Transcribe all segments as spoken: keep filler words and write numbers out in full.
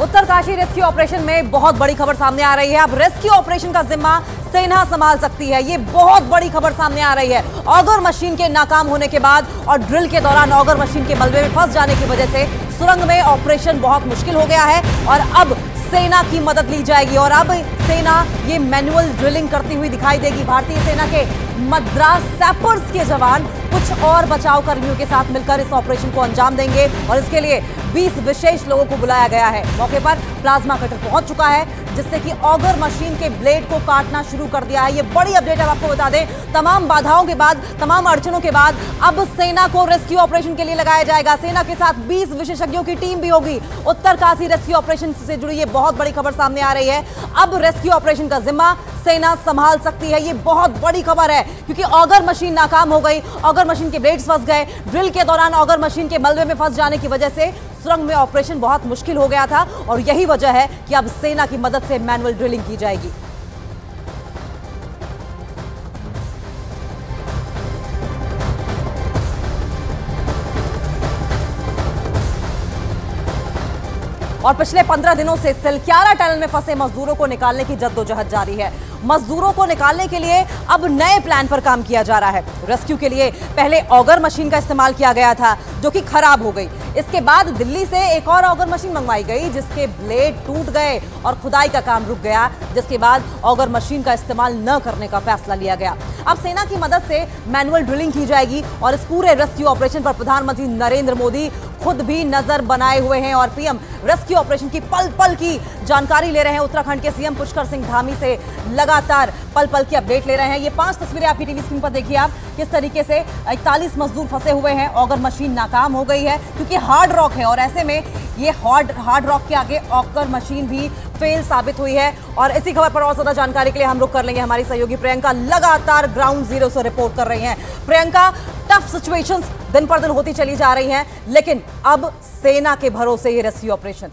Uttarkashi rescue operation में बहुत बड़ी खबर सामने आ रही है। अब रेस्क्यू ऑपरेशन का जिम्मा सेना संभाल सकती है, ये बहुत बड़ी खबर सामने आ रही है। ऑगर मशीन के नाकाम होने के बाद और ड्रिल के दौरान ऑगर मशीन के मलबे में फंस जाने की वजह से सुरंग में ऑपरेशन बहुत मुश्किल हो गया है और अब सेना की मदद ली जाएगी और अब सेना ये मैनुअल ड्रिलिंग करती हुई दिखाई देगी। भारतीय सेना के मद्रास सैपर्स के जवान कुछ और बचाव कर्मियों के साथ मिलकर इस ऑपरेशन को अंजाम देंगे और इसके लिए बीस विशेष लोगों को बुलाया गया है। मौके पर प्लाज्मा कटर पहुंच चुका है जिससे कि ऑगर मशीन के ब्लेड को काटना शुरू कर दिया है। ये बड़ी अपडेट अब आपको बता दें, तमाम बाधाओं के बाद, तमाम अड़चनों के बाद अब सेना को रेस्क्यू ऑपरेशन के लिए लगाया जाएगा। सेना के साथ बीस विशेषज्ञों की टीम भी होगी। उत्तरकाशी रेस्क्यू ऑपरेशन से जुड़ी ये बहुत बड़ी खबर सामने आ रही है। अब रेस्क्यू ऑपरेशन का जिम्मा सेना संभाल सकती है, ये बहुत बड़ी खबर है क्योंकि ऑगर मशीन नाकाम हो गई, ऑगर मशीन के ब्लेड्स फंस गए। ड्रिल के दौरान ऑगर मशीन के मलबे में फंस जाने की वजह से सुरंग में ऑपरेशन बहुत मुश्किल हो गया था और यही वजह है कि अब सेना की मदद से मैनुअल ड्रिलिंग की जाएगी। और पिछले पंद्रह दिनों से सिलक्यारा टनल में फंसे मजदूरों को निकालने की जद्दोजहद जारी है। मजदूरों को निकालने के लिए अब नए प्लान पर काम किया जा रहा है। रेस्क्यू के लिए पहले ऑगर मशीन का इस्तेमाल किया गया था जो कि खराब हो गई। इसके बाद दिल्ली से एक और ऑगर मशीन मंगवाई गई जिसके ब्लेड टूट गए और खुदाई का काम रुक गया, जिसके बाद ऑगर मशीन का इस्तेमाल न करने का फैसला लिया गया। अब सेना की मदद से मैनुअल ड्रिलिंग की जाएगी और इस पूरे रेस्क्यू ऑपरेशन पर प्रधानमंत्री नरेंद्र मोदी खुद भी नजर बनाए हुए हैं और पीएम रेस्क्यू ऑपरेशन की पल पल की जानकारी ले रहे हैं। उत्तराखंड के सीएम पुष्कर सिंह धामी से लगातार पल पल की अपडेट ले रहे हैं। ये पांच तस्वीरें आपकी टीवी स्क्रीन पर देखिए आप किस तरीके से इकतालीस मजदूर फंसे हुए हैं। ऑगर मशीन नाकाम हो गई है क्योंकि हार्ड रॉक है और ऐसे में ये हार्ड हार्ड रॉक के आगे ऑगर मशीन भी फेल साबित हुई है। और इसी खबर पर और ज्यादा जानकारी के लिए हम रुक कर लेंगे। हमारी सहयोगी प्रियंका लगातार ग्राउंड जीरो से रिपोर्ट कर रही हैं। प्रियंका, टफ सिचुएशंस दिन पर दिन होती चली जा रही हैं, लेकिन अब सेना के भरोसे ये रेस्क्यू ऑपरेशन।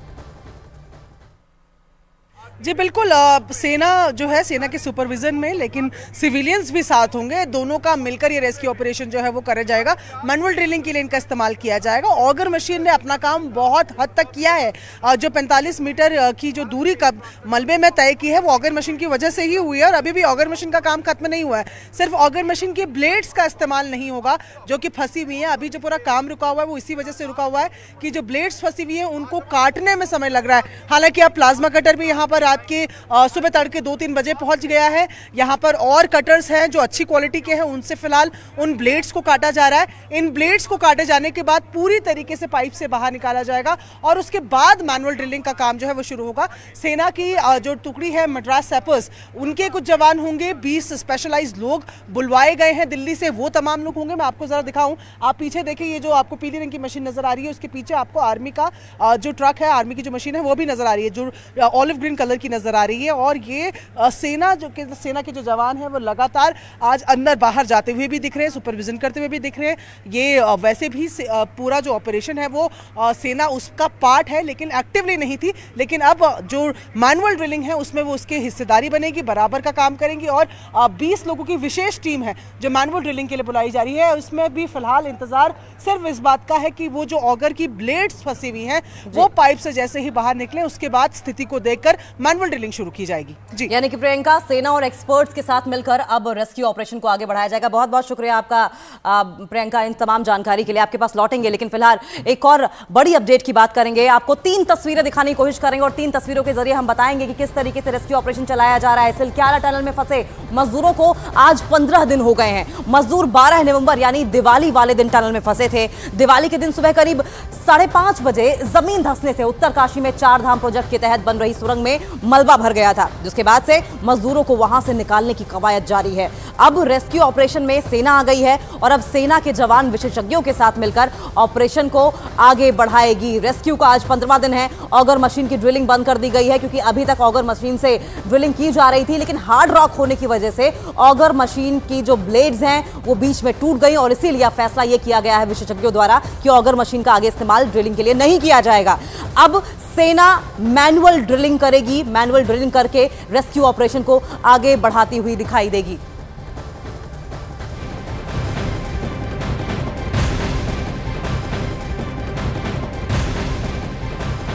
जी बिल्कुल, आ, सेना जो है सेना के सुपरविजन में, लेकिन सिविलियंस भी साथ होंगे। दोनों का मिलकर ये रेस्क्यू ऑपरेशन जो है वो करा जाएगा। मैनुअल ड्रिलिंग के लिए इनका इस्तेमाल किया जाएगा। ऑगर मशीन ने अपना काम बहुत हद तक किया है। आ, जो पैंतालीस मीटर की जो दूरी का मलबे में तय की है वो ऑगर मशीन की वजह से ही हुई है और अभी भी ऑगर मशीन का काम खत्म नहीं हुआ है। सिर्फ ऑगर मशीन के ब्लेड्स का इस्तेमाल नहीं होगा जो कि फंसी हुई है। अभी जो पूरा काम रुका हुआ है वो इसी वजह से रुका हुआ है कि जो ब्लेड्स फंसी हुई है उनको काटने में समय लग रहा है। हालांकि अब प्लाज्मा कटर भी यहाँ पर रात के सुबह तड़के दो तीन बजे पहुंच गया है। यहाँ पर और कटर्स हैं जो अच्छी क्वालिटी के हैं, उनसे फिलहाल उन ब्लेड्स को काटा जा रहा है। इन ब्लेड्स को काटे जाने के बाद पूरी तरीके से पाइप से बाहर निकाला जाएगा और उसके बाद मैनुअल ड्रिलिंग का काम जो है वो शुरू होगा। सेना की जो टुकड़ी है मद्रास सैपर्स, उनके कुछ जवान होंगे, बीस स्पेशलाइज्ड लोग बुलवाए गए हैं दिल्ली से, वो तमाम लोग होंगे। मैं आपको जरा दिखाऊं, आप पीछे देखिए, ये जो आपको पीली रंग की मशीन नजर आ रही है उसके पीछे आपको आर्मी का जो ट्रक है, आर्मी की जो मशीन है वो भी नजर आ रही है जो ऑलिव ग्रीन कलर की नजर आ रही है। और ये आ, सेना जो के सेना के जो जवान हैं वो लगातार आज अंदर बाहर जाते हुए भी दिख रहे हैं, सुपरविजन करते हुए भी दिख रहे हैं। ये आ, वैसे भी आ, पूरा जो ऑपरेशन है वो आ, सेना उसका पार्ट है लेकिन एक्टिवली नहीं थी। लेकिन अब जो मैनुअल ड्रिलिंग है उसमें वो उसकी हिस्सेदारी बनेगी, बराबर का काम करेंगी और बीस लोगों की विशेष टीम है जो मैनुअल ड्रिलिंग के लिए बुलाई जा रही है। उसमें भी फिलहाल इंतजार सिर्फ इस बात का है कि वो जो ऑगर की ब्लेड्स फंसी हुई हैं वो पाइप से जैसे ही बाहर निकले उसके बाद स्थिति को देखकर मैनुअल ड्रिलिंग शुरू की जाएगी। जी, यानी कि प्रियंका, सेना और एक्सपर्ट्स के साथ मिलकर अब रेस्क्यू ऑपरेशन को आगे बढ़ाया जाएगा। बहुत बहुत शुक्रिया आपका प्रियंका इन तमाम जानकारी के लिए। आपके पास लौटेंगे, लेकिन फिलहाल एक और बड़ी अपडेट की बात करेंगे। आपको तीन तस्वीरें दिखाने की कोशिश करेंगे और तीन तस्वीरों के जरिए हम बताएंगे कि किस तरीके से रेस्क्यू ऑपरेशन चलाया जा रहा है। सिलक्यारा टनल में फंसे मजदूरों को आज पंद्रह दिन हो गए हैं। मजदूर बारह नवंबर यानी दिवाली वाले दिन टनल में फंसे थे। दिवाली के दिन सुबह करीब साढ़े पांच बजे जमीन धंसने से उत्तरकाशी में चार धाम प्रोजेक्ट के तहत बन रही सुरंग में मलबा भर गया था, जिसके बाद से मजदूरों को वहां से निकालने की कवायद जारी है। अब रेस्क्यू ऑपरेशन में सेना आ गई है और अब सेना के जवान विशेषज्ञों के साथ मिलकर ऑपरेशन को आगे बढ़ाएगी। रेस्क्यू का आज पंद्रहवां दिन है। ऑगर मशीन की ड्रिलिंग बंद कर दी गई है क्योंकि अभी तक ऑगर मशीन से ड्रिलिंग की जा रही थी, लेकिन हार्ड रॉक होने की वजह से ऑगर मशीन की जो ब्लेड्स हैं वो बीच में टूट गई और इसीलिए फैसला यह किया गया है विशेषज्ञों द्वारा कि ऑगर मशीन का आगे इस्तेमाल ड्रिलिंग के लिए नहीं किया जाएगा। अब सेना मैनुअल ड्रिलिंग करेगी, मैनुअल ड्रिलिंग करके रेस्क्यू ऑपरेशन को आगे बढ़ाती हुई दिखाई देगी।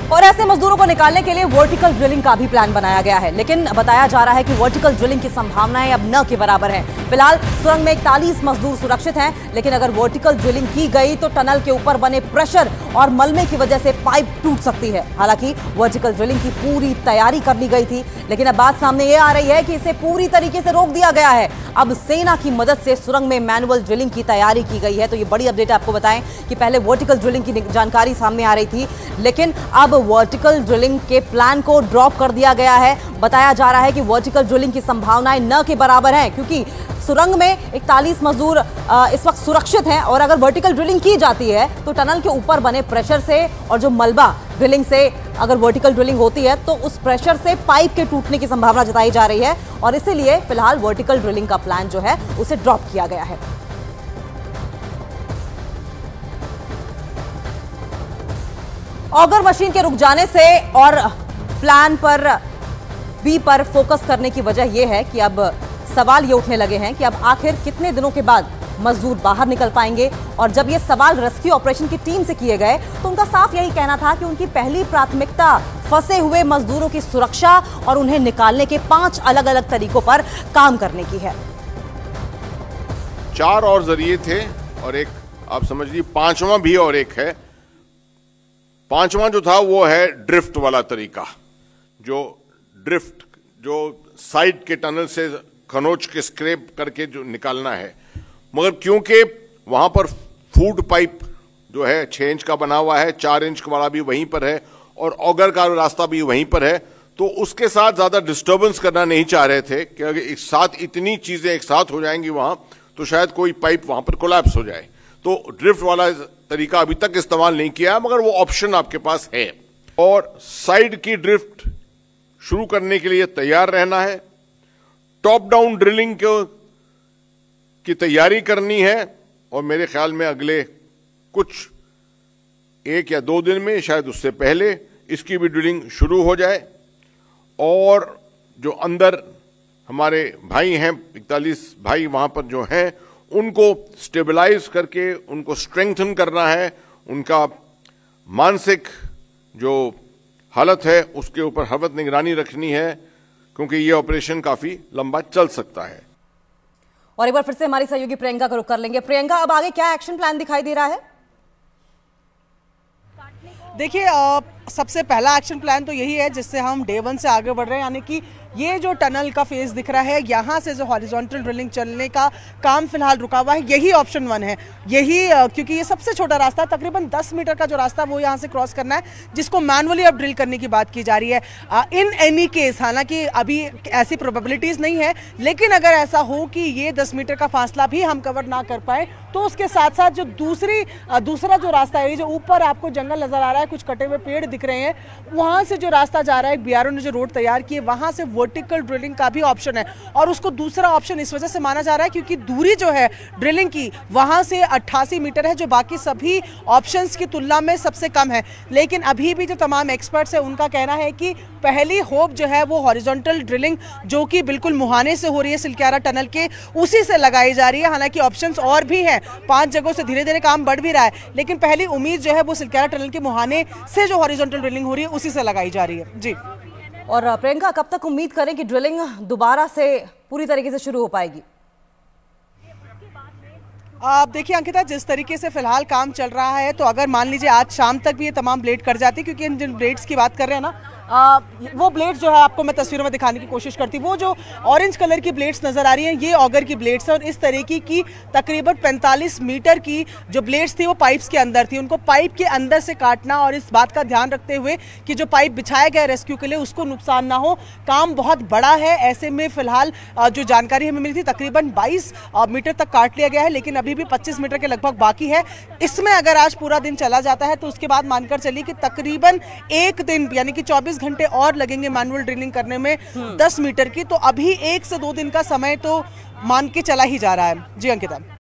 और ऐसे मजदूरों को निकालने के लिए वर्टिकल ड्रिलिंग का भी प्लान बनाया गया है, लेकिन बताया जा रहा है कि वर्टिकल ड्रिलिंग की संभावनाएं अब न के बराबर हैं। फिलहाल सुरंग में इकतालीस मजदूर सुरक्षित हैं, लेकिन अगर वर्टिकल ड्रिलिंग की गई तो टनल के ऊपर बने प्रेशर और मलबे की वजह से पाइप टूट सकती है। हालांकि वर्टिकल ड्रिलिंग की पूरी तैयारी कर ली गई थी, लेकिन अब बात सामने ये आ रही है कि इसे पूरी तरीके से रोक दिया गया है। अब सेना की मदद से सुरंग में मैनुअल ड्रिलिंग की तैयारी की गई है। तो ये बड़ी अपडेट आपको बताएं कि पहले वर्टिकल ड्रिलिंग की जानकारी सामने आ रही थी, लेकिन अब वर्टिकल ड्रिलिंग के प्लान को ड्रॉप कर दिया गया है। बताया जा रहा है कि वर्टिकल ड्रिलिंग की संभावनाएं न के बराबर हैं, क्योंकि सुरंग में इकतालीस मजदूर इस वक्त सुरक्षित हैं और अगर वर्टिकल ड्रिलिंग की जाती है तो टनल के ऊपर बने प्रेशर से और जो मलबा ड्रिलिंग से अगर वर्टिकल ड्रिलिंग होती है तो उस प्रेशर से पाइप के टूटने की संभावना जताई जा रही है और इसीलिए फिलहाल वर्टिकल ड्रिलिंग का प्लान जो है उसे ड्रॉप किया गया है। ऑगर मशीन के रुक जाने से और प्लान पर बी पर फोकस करने की वजह यह है कि अब सवाल ये उठने लगे हैं कि अब आखिर कितने दिनों के बाद मजदूर बाहर निकल पाएंगे। और जब ये सवाल रेस्क्यू ऑपरेशन की टीम से किए गए तो उनका साफ यही कहना था कि उनकी पहली प्राथमिकता फंसे हुए मजदूरों की सुरक्षा और उन्हें निकालने के पांच अलग अलग तरीकों पर काम करने की है। चार और जरिए थे और एक आप समझ लीजिए पांचवा भी और एक है। पांचवा जो था वो है ड्रिफ्ट वाला तरीका, जो ड्रिफ्ट जो साइड के टनल से खनोच के स्क्रैप करके जो निकालना है, मगर क्योंकि वहां पर फूड पाइप जो है छह इंच का बना हुआ है, चार इंच वाला भी वहीं पर है और ऑगर का रास्ता भी वहीं पर है, तो उसके साथ ज्यादा डिस्टर्बेंस करना नहीं चाह रहे थे कि अगर एक साथ इतनी चीजें एक साथ हो जाएंगी वहां तो शायद कोई पाइप वहां पर कोलैप्स हो जाए। तो ड्रिफ्ट वाला तरीका अभी तक इस्तेमाल नहीं किया, मगर वो ऑप्शन आपके पास है। और साइड की ड्रिफ्ट शुरू करने के लिए तैयार रहना है। टॉप डाउन ड्रिलिंग की तैयारी करनी है और मेरे ख्याल में अगले कुछ एक या दो दिन में, शायद उससे पहले, इसकी भी ड्रिलिंग शुरू हो जाए। और जो अंदर हमारे भाई हैं, इकतालीस भाई वहां पर जो हैं, उनको स्टेबलाइज करके उनको स्ट्रेंथन करना है। उनका मानसिक जो हालत है उसके ऊपर हरवत निगरानी रखनी है, क्योंकि ये ऑपरेशन काफी लंबा चल सकता है। और एक बार फिर से हमारी सहयोगी प्रियंका का रुख कर लेंगे। प्रियंका, अब आगे क्या एक्शन प्लान दिखाई दे रहा है? देखिए, सबसे पहला एक्शन प्लान तो यही है जिससे हम डे वन से आगे बढ़ रहे हैं, यानी कि ये जो टनल का फेज दिख रहा है, यहाँ से जो हॉरिजॉन्टल ड्रिलिंग चलने का काम फिलहाल रुका हुआ है, यही ऑप्शन वन है। यही क्योंकि ये सबसे छोटा रास्ता, तकरीबन दस मीटर का जो रास्ता वो यहाँ से क्रॉस करना है, जिसको मैनुअली अब ड्रिल करने की बात की जा रही है। इन एनी केस, हालांकि अभी ऐसी प्रोबेबिलिटीज नहीं है, लेकिन अगर ऐसा हो कि ये दस मीटर का फासला भी हम कवर ना कर पाए तो उसके साथ साथ जो दूसरी दूसरा जो रास्ता है, जो ऊपर आपको जंगल नजर आ रहा है, कुछ कटे हुए पेड़ दिख रहे हैं, वहां से जो रास्ता जा रहा है, बीआरओ ने जो रोड तैयार की है, वहां से वर्टिकल ड्रिलिंग का भी ऑप्शन है। और उसको दूसरा ऑप्शन इस वजह से माना जा रहा है क्योंकि दूरी जो है ड्रिलिंग की वहां से अट्ठासी मीटर है, जो बाकी सभी ऑप्शंस की तुलना में सबसे कम है। लेकिन अभी भी जो तमाम एक्सपर्ट्स हैं उनका कहना है कि पहली होप जो है वो हॉरिजॉन्टल ड्रिलिंग, जो कि बिल्कुल मुहाने से हो रही है सिलक्यारा टनल के, उसी से लगाई जा रही है। हालांकि ऑप्शंस और भी हैं, पांच जगहों से धीरे धीरे काम बढ़ भी रहा है, लेकिन पहली उम्मीद जो है वो सिलक्यारा टनल के मुहाने से जो हॉरिजॉन्टल ड्रिलिंग हो रही है उसी से लगाई जा रही है। जी। और प्रियंका, कब तक उम्मीद करें कि ड्रिलिंग दोबारा से पूरी तरीके से शुरू हो पाएगी? आप देखिए अंकिता, जिस तरीके से फिलहाल काम चल रहा है, तो अगर मान लीजिए आज शाम तक भी ये तमाम ब्लेड कट जाती, क्योंकि इन जिन ब्लेड्स की बात कर रहे हैं ना, आ, वो ब्लेड्स जो है आपको मैं तस्वीरों में दिखाने की कोशिश करती, वो जो ऑरेंज कलर की ब्लेड्स नजर आ रही हैं, ये ऑगर की ब्लेड्स हैं। और इस तरीके की तकरीबन पैंतालीस मीटर की जो ब्लेड्स थी वो पाइप्स के अंदर थी। उनको पाइप के अंदर से काटना और इस बात का ध्यान रखते हुए कि जो पाइप बिछाया गया रेस्क्यू के लिए उसको नुकसान ना हो, काम बहुत बड़ा है। ऐसे में फिलहाल जो जानकारी हमें मिली थी, तकरीबन बाईस मीटर तक काट लिया गया है, लेकिन अभी भी पच्चीस मीटर के लगभग बाकी है। इसमें अगर आज पूरा दिन चला जाता है तो उसके बाद मानकर चलिए कि तकरीबन एक दिन यानी कि चौबीस घंटे और लगेंगे मैनुअल ड्रिलिंग करने में दस मीटर की। तो अभी एक से दो दिन का समय तो मान के चला ही जा रहा है। जी अंकिता।